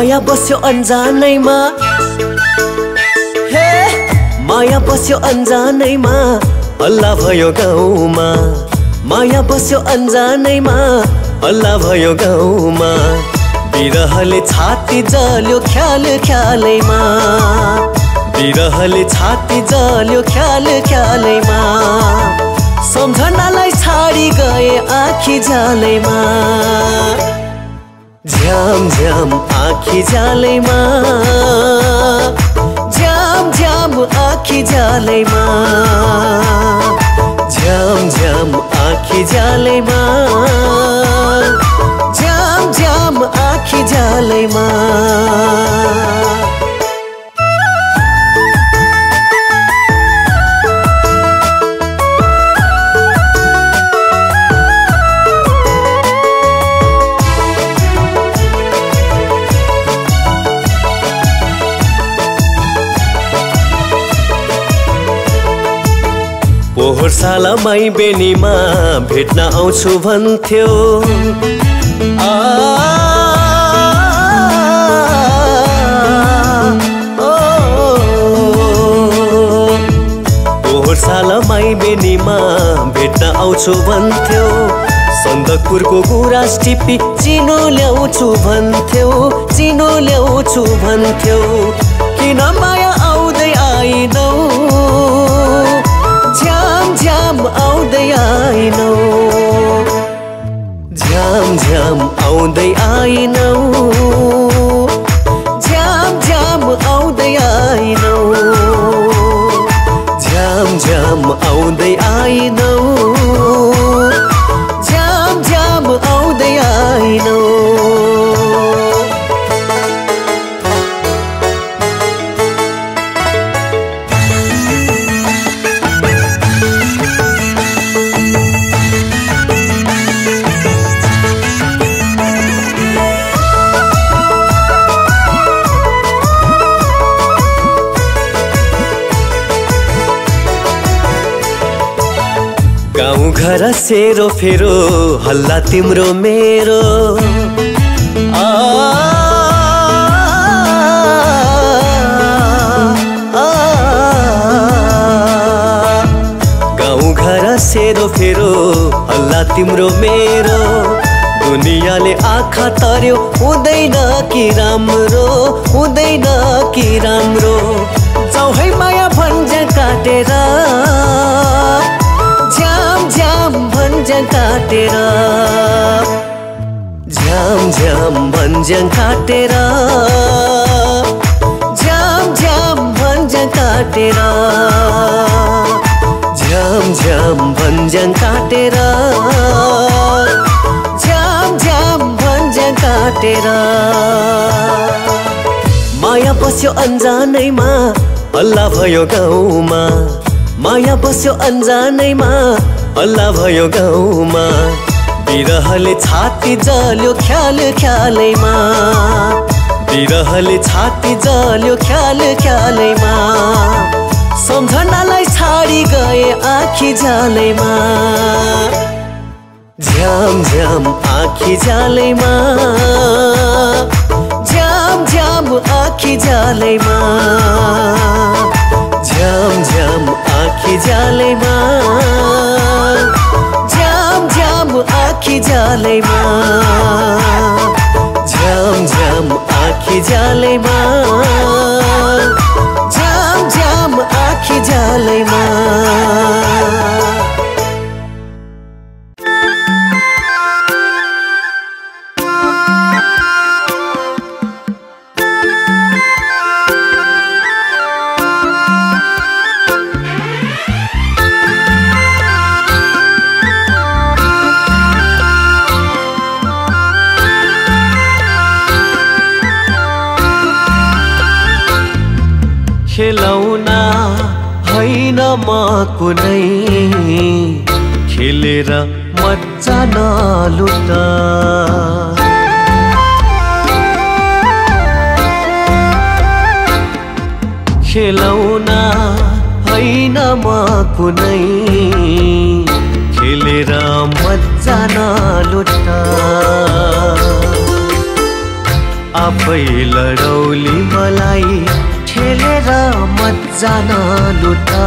माया बस्यो अन्जानैमा, हे माया बस्यो अन्जानैमा, हल्ला भयो गाउँमा। माया बस्यो अन्जानैमा, हल्ला भयो गाउँमा। बिरहले छाती जल्यो ख्याल ख्यालैमा, बिरहले छाती जल्यो ख्याल ख्यालैमा। सम्झनालाई छाडी गए आँखी जालैमा, झ्याम झ्याम आँखी जालैमा, झ्याम झ्याम आँखी जालैमा, झ्याम झ्याम आँखी जालैमा, झ्याम झ्याम आँखी जालैमा। पोहोर साल माई बेनीमा भेट्न आउँछु भन्थ्यो। पोहोर साल माई बेनीमा भेट्न आउँछु भन्थ्यो। सन्दकपुरको गुराँस टिपी चिनो ल्याउँछु भन्थ्यो, चिनो ल्याउँछु भन्थ्यो। किन माया आउँदै आइनौ, झ्याम झ्याम आउँदै आइनौ, झ्याम झ्याम आउँदै आइनौ, झ्याम झ्याम आउँदै आइनौ, झ्याम झ्याम आउँदै आइनौ, झ्याम झ्याम आउँदै आइनौ। गाउँ घर सेरो फेरो हल्ला तिम्रो मेरो। गाउँ घर सेरो फेरो हल्ला तिम्रो मेरो। दुनियाँले आँखा तर्यो हुँदैन कि राम्रो, हुँदैन कि राम्रो। जाऊ है माया भन्छ काटेर, झ्याम झ्याम भञ्ज्याङ काटेर, झ्याम झ्याम भञ्ज्याङ काटेर, झ्याम झ्याम भञ्ज्याङ काटेर, झ्याम झ्याम भञ्ज्याङ काटेर, झ्याम झ्याम भञ्ज्याङ काटेर। माया बस्यो अन्जानैमा, हल्ला भयो गाउँमा। माया बस्यो अन्जानैमा, हल्ला भयो गाउँमा। बिरहले छाती जल्यो ख्याल ख्यालैमा, बिरहले छाती जल्यो ख्याल ख्यालैमा। सम्झनालाई छाडी गए आँखी जालैमा, झ्याम झ्याम आँखी जालैमा, झ्याम झ्याम आँखी जालैमा, झ्याम झ्याम आँखी जालैमा, झ्याम झ्याम आँखी जालैमा, झ्याम झ्याम आँखी जालैमा, झ्याम झ्याम आँखी जालैमा। खेलौना होइन म कुनै, खेलेर मजा नलुट। खेलौना होइन म कुनै, खेलेर मजा नलुट। आफै लडौली मलाई ठेलेर मज्जा नलुटा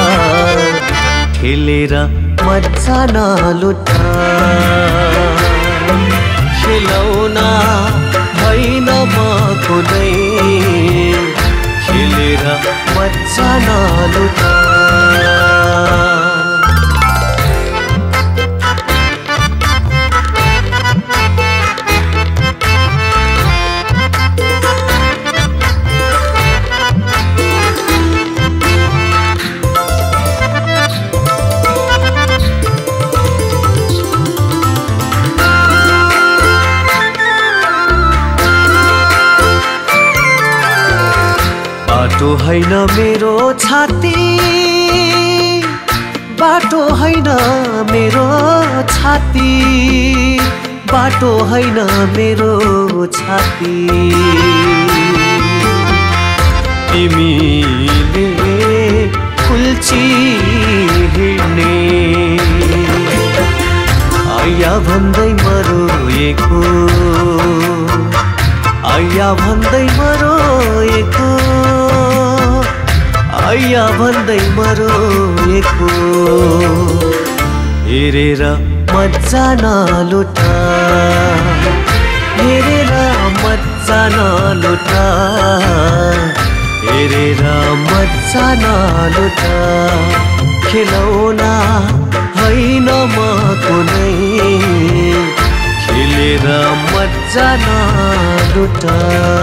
ठेलेर मज्जा नलुटा खेलौना होइन म कुनै खेलेर मज्जा नलुटा बाटो होइन मेरो छाती बाटो होइन मेरो छाती बाटो होइन मेरो छाती तिमीले फुल्ची हिँड्ने आया भन्दै मरोएको आया भन्दै मरोएको आया भन्दै मरोएको हेरेर मज्जा नलुटा हेरेर मज्जा नलुटा हेरेर मज्जा नलुटा खेलौना होइन म कुनै खेलेर मज्जा नलुटा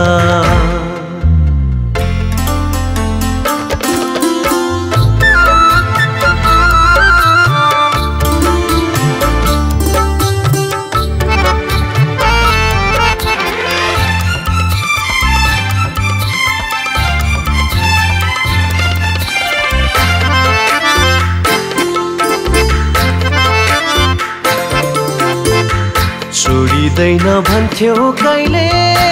छोडिदैन भन्थ्यौ कहिले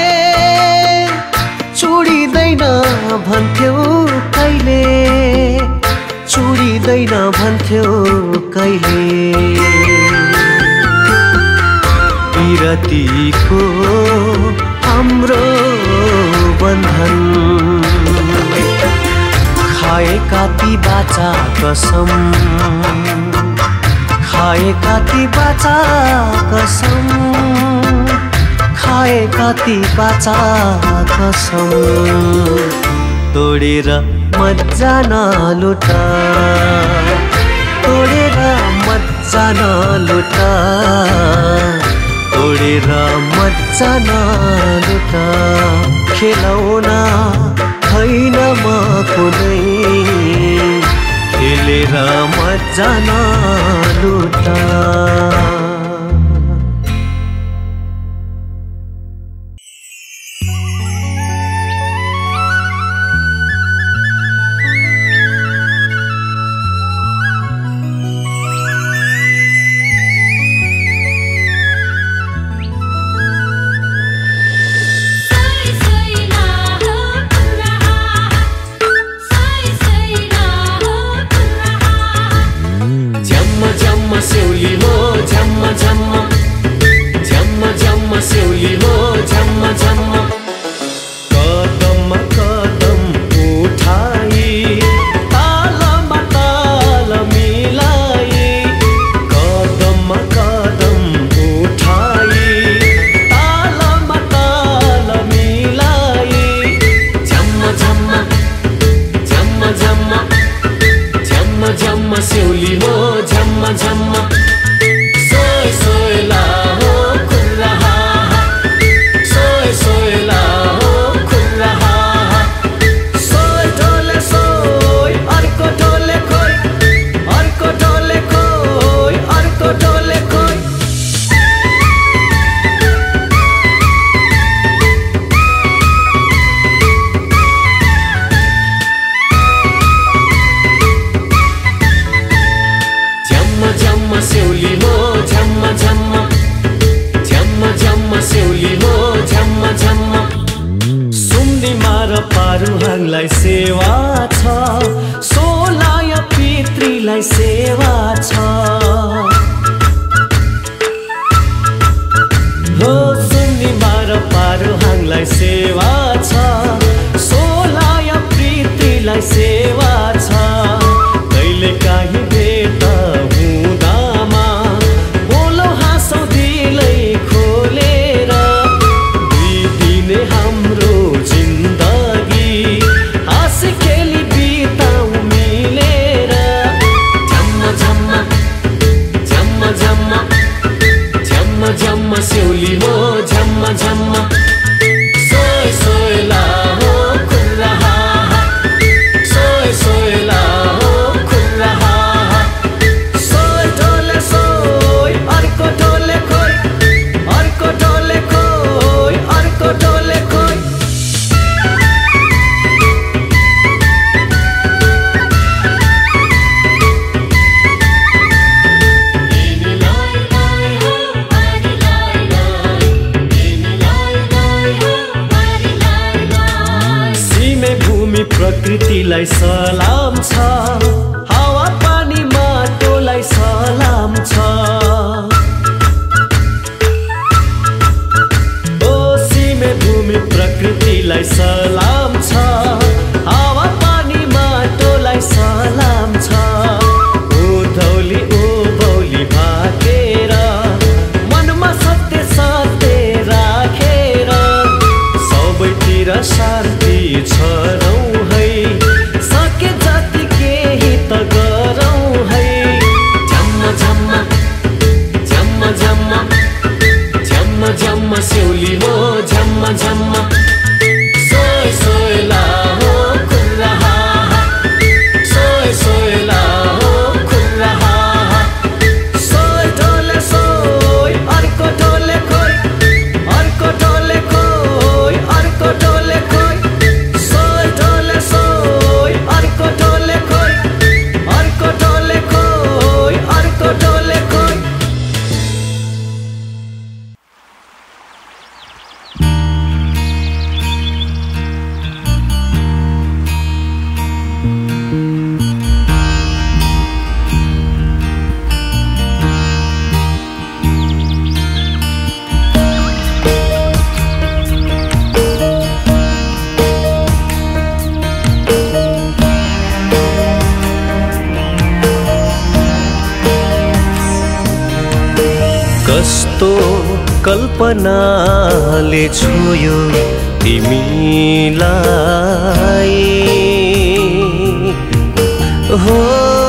छोडिदैन भन्थ्यौ कहिले छोडिदैन भन्थ्यौ कहिले विरतीको हाम्रो बन्धन खाएका ती बाचा कसम खाएका ती बाचा कसम खाएका ती बाचा कसम तोडेर मज्जा नलुटा तोडेर मज्जा नलुटा तोडेर मज्जा नलुटा खेलौना होइन म कुनै खेलेर मज्जा नलुटा पारुहाङलाई सेवा छ, सोलाय पितृलाई सेवा छ। हो सुन्निमा र पारुहाङलाई कस्तो कल्पनाले छोयो तिमीलाई हो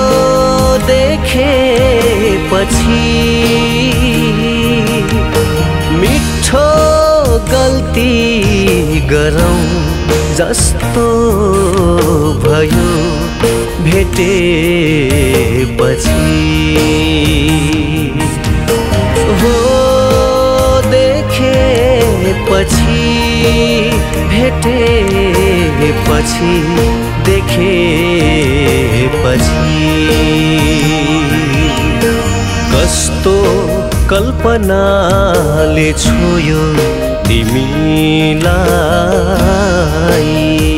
देखेपछि मिठो गल्ती गरौँ जस्तो भयो भेटेपछि हो देखेपछि भेटेपछि देखेपछि कस्तो कल्पनाले छोयो तिमीलाई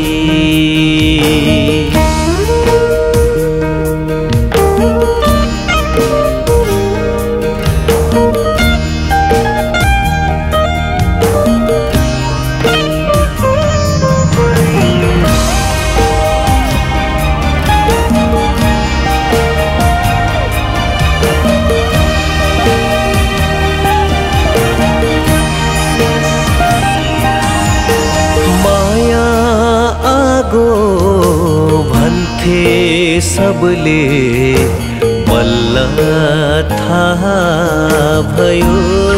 सबले बल्ल थाहा भयो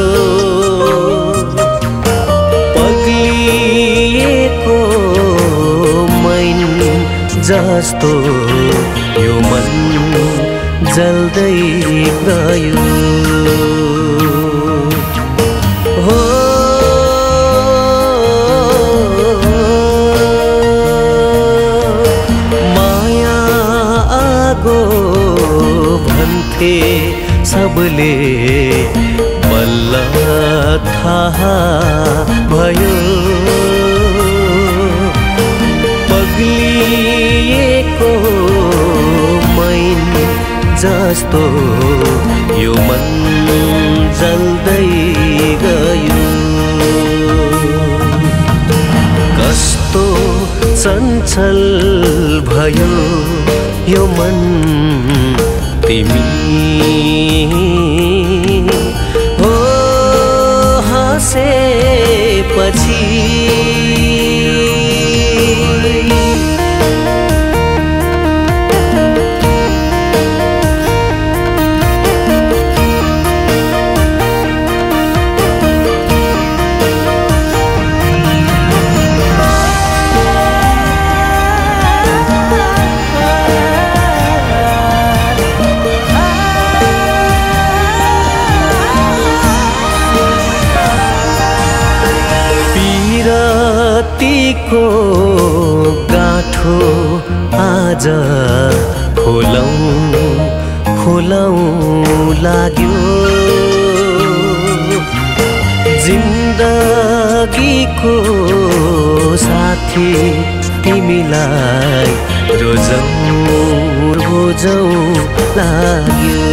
पग्लिएको मैन जस्तो यो मन जल्दै गयो हो सबले बल्ल थाहा भयो पग्लिएको मैन जस्तो यो मन जल्दै गयो कस्तो चञ्चल भयो यो मन तिमी हो हाँसेपछि को गाठो आज खोलौं लाग्यो जिन्दगीको साथी तिमीलाई रोजौं लाग्यो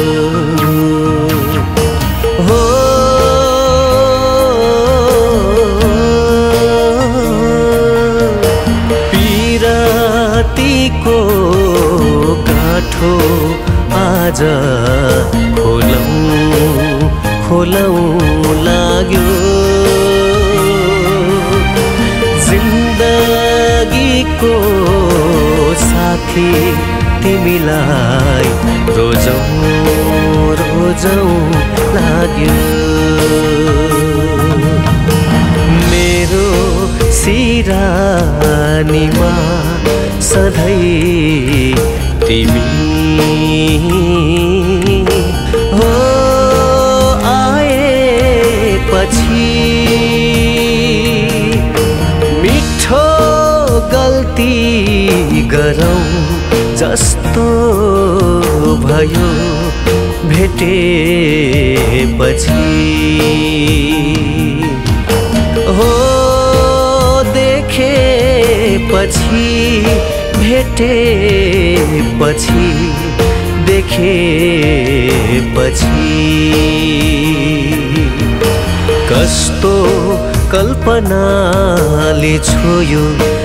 हो को गाठो आज खोलौं लाग्यो जिन्दगीको साथी तिमीलाई रोजौं लाग्यो मेरो सिरानीमा सधैँ तिमी हो आएपछि मिठो गल्ती गरौँ जस्तो भयो भेटेपछि हो देखेपछि भेटेपछि देखेपछि कस्तो कल्पनाले छोयो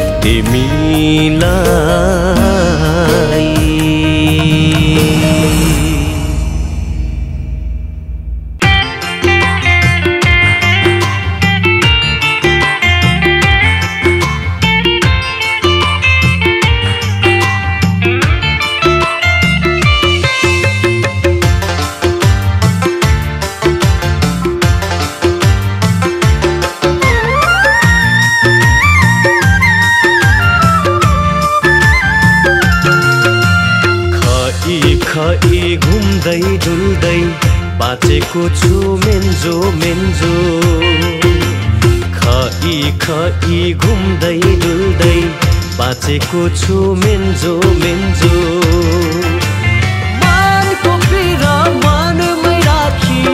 तिमीलाई खै घुम्दै डुल्दै बाँचेको छु मेन्जो मेन्जो। खै घुम्दै डुल्दै बाँचेको छु मेन्जो मेन्जो। मानको पीडा मनमै राखी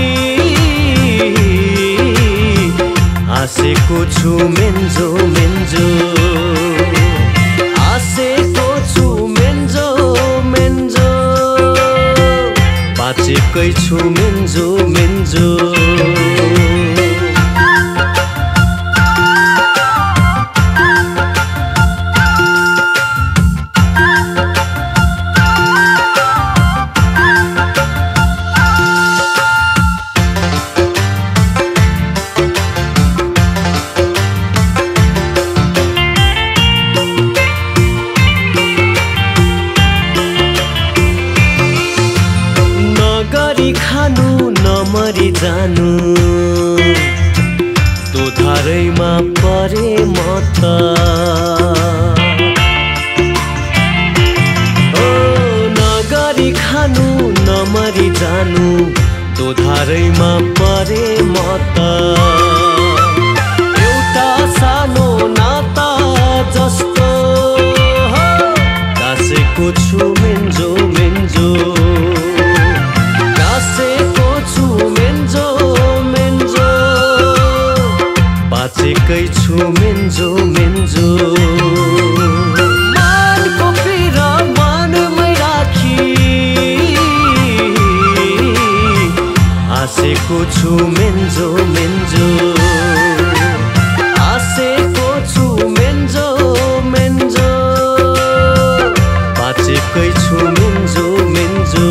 आसेको छु मेन्जो मेन्जो। आसेको छु मेन्जो मेन्जो। बाँचेकै छु मेन्जो मेन्जो। नमरी जानु तो धारैमा परे म त। ओ नगरी खानु नमरी जानु तो धारैमा परे म त। एउटा सानो नाता जस्तो गाँसेको छु मेन्जो मेन्जो। बाँचेकै छु मेन्जो मेन्जो। मानको पीडा मनमै राखी आसेको छु मेन्जो मेन्जो। आसेको छु मेन्जो मेन्जो। बाँचेकै छु मेन्जो मेन्जो।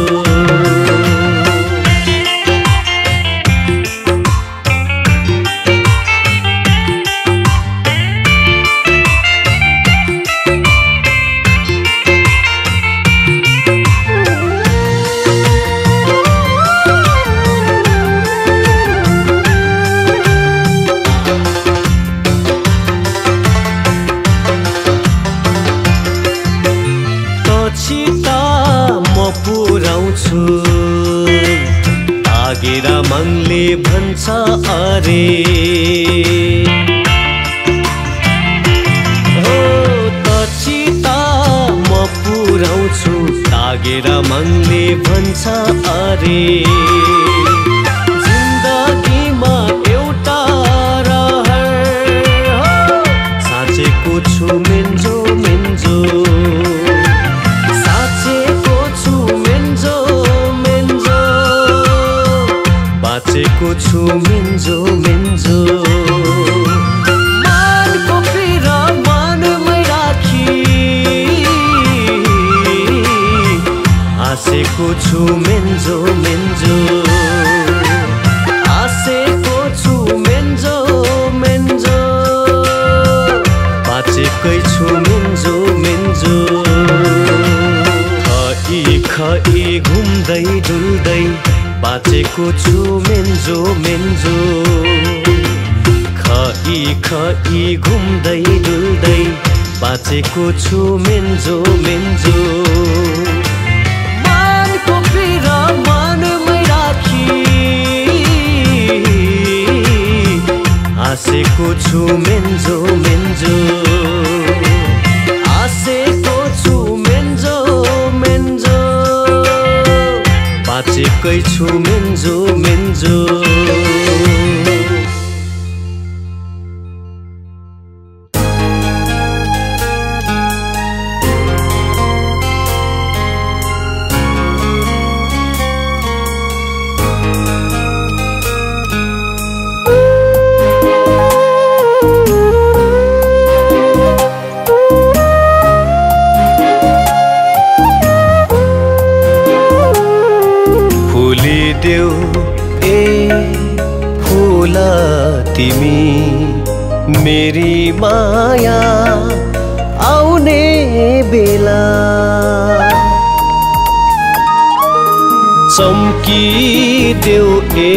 तागेर मनले भन्छ अरे हो तचिता म पुर्याउँछु। तागेर मनले भन्छ अरे जिन्दगीमा एउटा रहर हो साँचेको छु मेन्जो मेन्जो। बाँचेको छु मेन्जो मेन्जो। मानको पीडा मनमै राखी आसेको छु मेन्जो मेन्जो। आसेको छु मेन्जो मेन्जो। बाँचेकै छु मेन्जो मेन्जो। खै घुम्दै डुल्दै बाँचेको छु मेन्जो मेन्जो। खै घुम्दै डुल्दै बाँचेको छु मेन्जो मेन्जो। मानको पीडा मनमै राखी आसेको छु मेन्जो मेन्जो। आसेको छु मेन्जो मेन्जो। बाँचेकै छु मेन्जो मेन्जो। देऊ ए फूल तिमी मेरी माया आउने बेला। चम्किदेऊ ए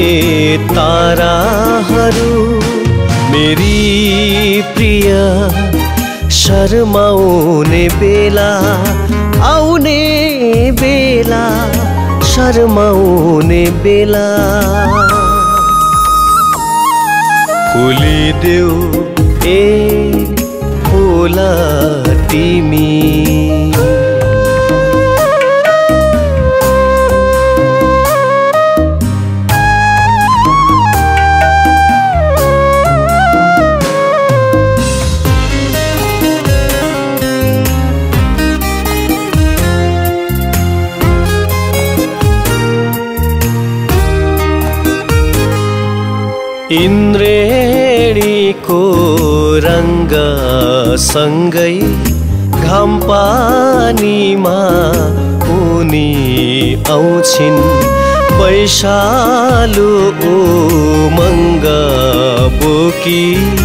ताराहरू मेरी प्रिय शर्माउने बेला। आउने बेला शर्माउने बेला फुलिदेऊ एक फुला तिमी इन्द्रेणीको रङ्ग सँगै घाम पानीमा उनी आउँछिन् वैशालु उमङ्ग बोकी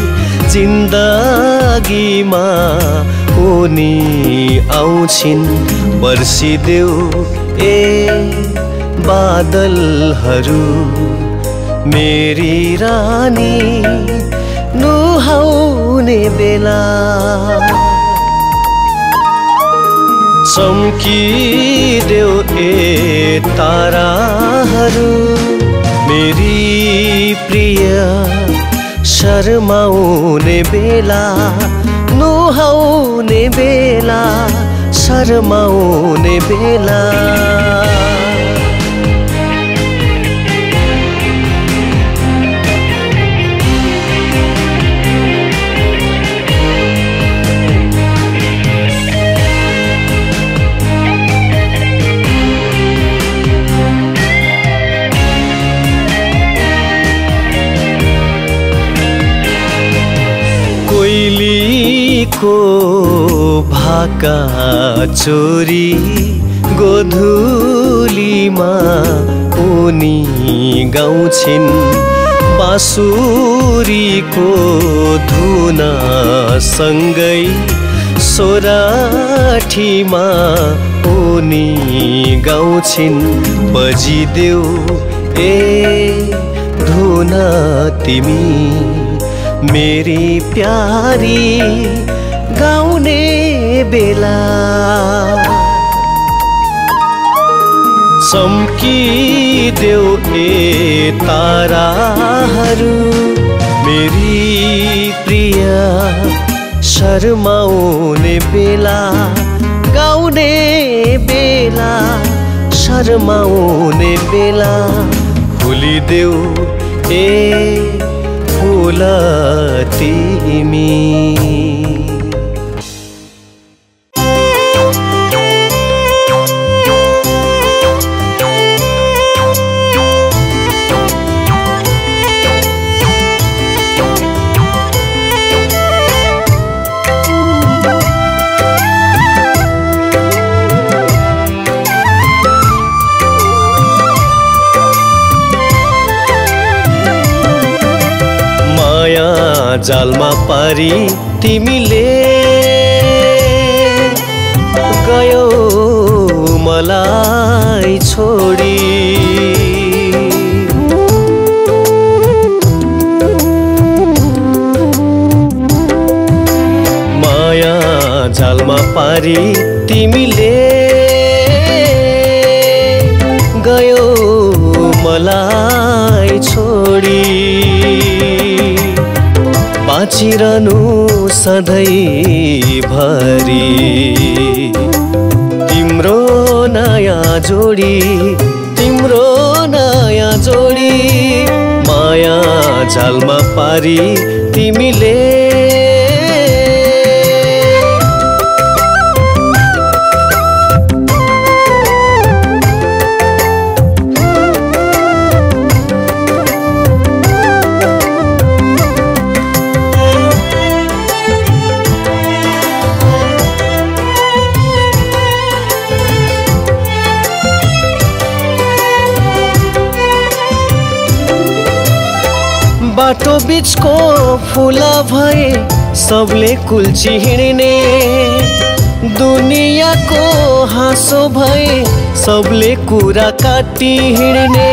जिन्दगीमा उनी आउँछिन् बर्सिदेऊ ए बादलहरू मेरी रानी नुहाउने बेला चम्किदेऊ ए ताराहरू मेरी प्रिय शर्माउने बेला नुहाउने बेला शर्माउने बेला कोइलीको भाका चोरी गोधुलीमा उनी गाउँछिन् बाँसुरीको धुन सँगै सोराठीमा उनी गाउँछिन् बजिदेऊ ए धुन तिमी मेरी प्यारी गाउने बेला चम्किदेऊ ए ताराहरू मेरी प्रिय शर्माउने बेला गाउने बेला शर्माउने बेला भुलिदेऊ ए फुला तिमी जालमा पारी तिमीले गयो मलाई छोडी माया जालमा पारी तिमीले गयो मलाई छोडी बाँचिरहनु सधैँभरि तिम्रो नयाँ जोडी तिम्रो नयाँ जोडी माया जालमा पारी तिमीले बाटो बीचको फूला भए सबले कुल्ची हिँड्ने दुनियाँको हाँसो भए सबले कुरा काटी हिँड्ने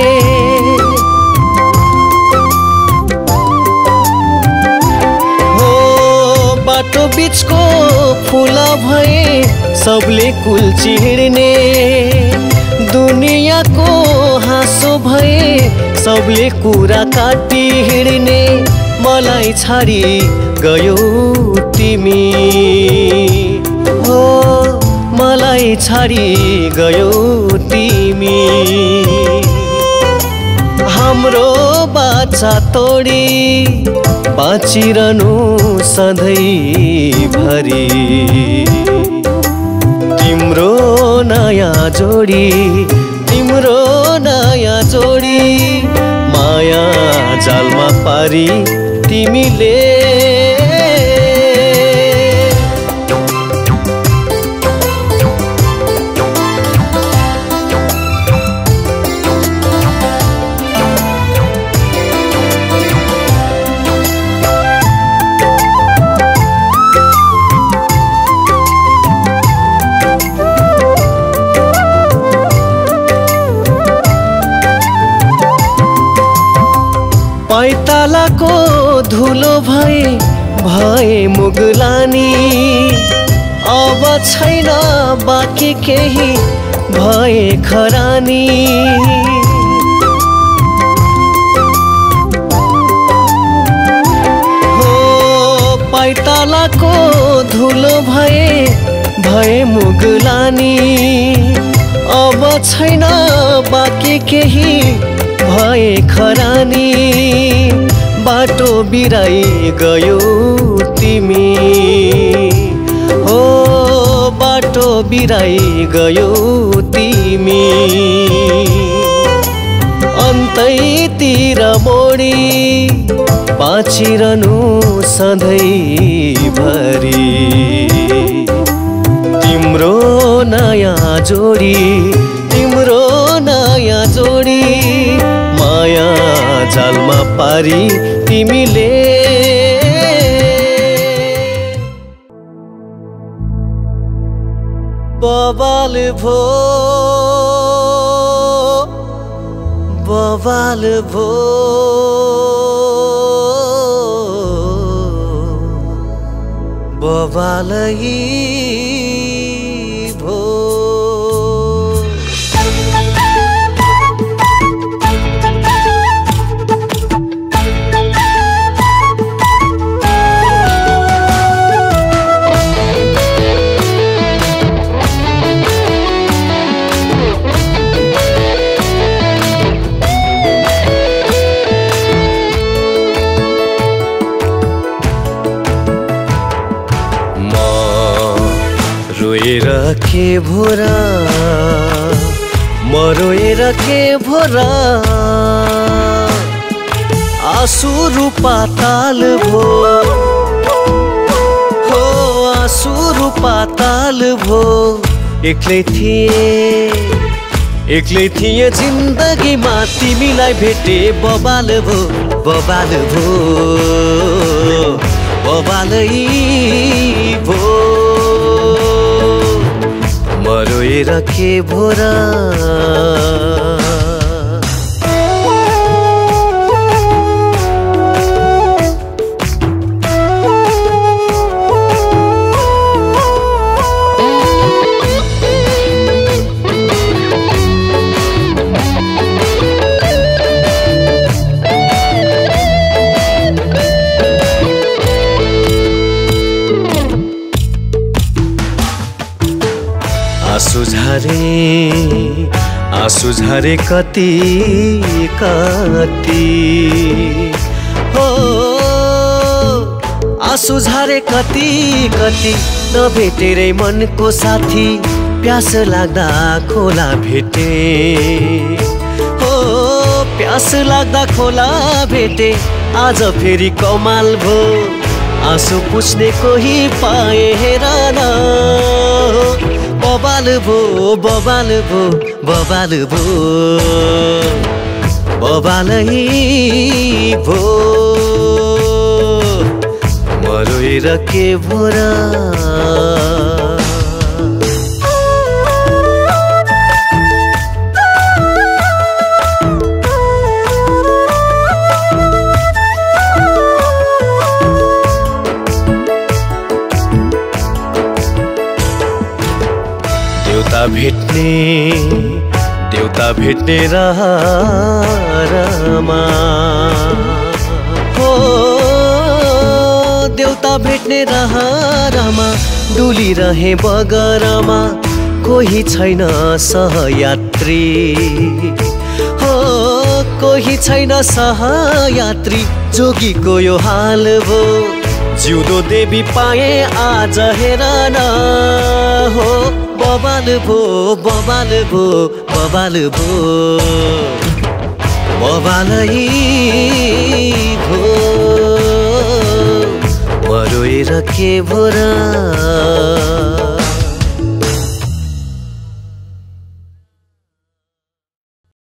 हो बाटो बीचको फूला भए सबले कुल्ची हिँड्ने दुनियाँको हाँसो भए सबले कुरा काटी हिँड्ने मलाई छाडी गयो तिमी हो मलाई छाडी गयो तिमी हाम्रो बाचा तोडी बाँचिरहनु सधैँभरि तिम्रो नयाँ जोडी तिम्रो नयाँ जोडी माया जालमा पारी तिमीले पैतालाको धुलो भए मुगलानी अब छैन बाँकी केही भए खरानी हो पैतालाको धुलो भए मुगलानी अब छैन बाँकी केही भए खरानी बाटो बिराई गयो तिमी हो बाटो बिराई गयो तिमी अन्तैतिर मोडी बाँचिरहनु सधैँभरि तिम्रो नयाँ जोडी तिम्रो नयाँ जोडी माया जालमा पारी तिमीले बवाल भो बवाल भो बवाल ही भो रोएर के भोरा म रोएर के भोरा आँसु पाताल भो हो आँसु पाताल भो एक्लै थिए जिन्दगीमा तिमीलाई भेटे बवाल भो बवाल भो बवालै भो म रोएर के भोरा आँसु झरे कति कति हो आँसु झरे कति कति नभेटेरै मनको साथी प्यास लाग्दा खोला भेटे हो प्यास लाग्दा खोला भेटे आज फेरि कमाल भो आँसु पुछ्ने कोही पाए हेर न बवाल भो बवाल भो बवाल भो बवालै भो म रोएर के भोरा भेट्ने रामा हो देउता भेट्ने रामा डुलिरहे बगरमा कोही छैन सहयात्री हो कोही छैन सहयात्री जोगीको यो हाल भो जिउँदो देवी पाए आज हेर न हो बबाल भो बबाल भो बबाल भो बबालै भो मरोएर के भो र